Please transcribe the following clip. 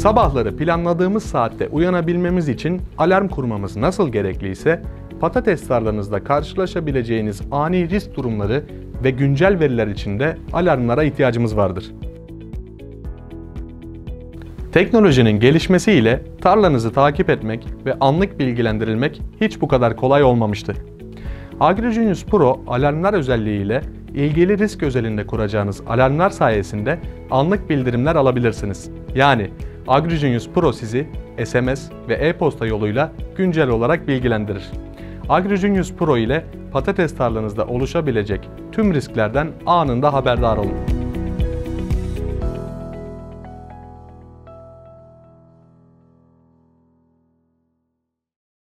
Sabahları planladığımız saatte uyanabilmemiz için alarm kurmamız nasıl gerekliyse, patates tarlanızda karşılaşabileceğiniz ani risk durumları ve güncel veriler için de alarmlara ihtiyacımız vardır. Teknolojinin gelişmesiyle tarlanızı takip etmek ve anlık bilgilendirilmek hiç bu kadar kolay olmamıştı. AgriGenius Pro alarmlar özelliğiyle ilgili risk özelinde kuracağınız alarmlar sayesinde anlık bildirimler alabilirsiniz. Yani AgriGenius Pro sizi SMS ve e-posta yoluyla güncel olarak bilgilendirir. AgriGenius Pro ile patates tarlanızda oluşabilecek tüm risklerden anında haberdar olun.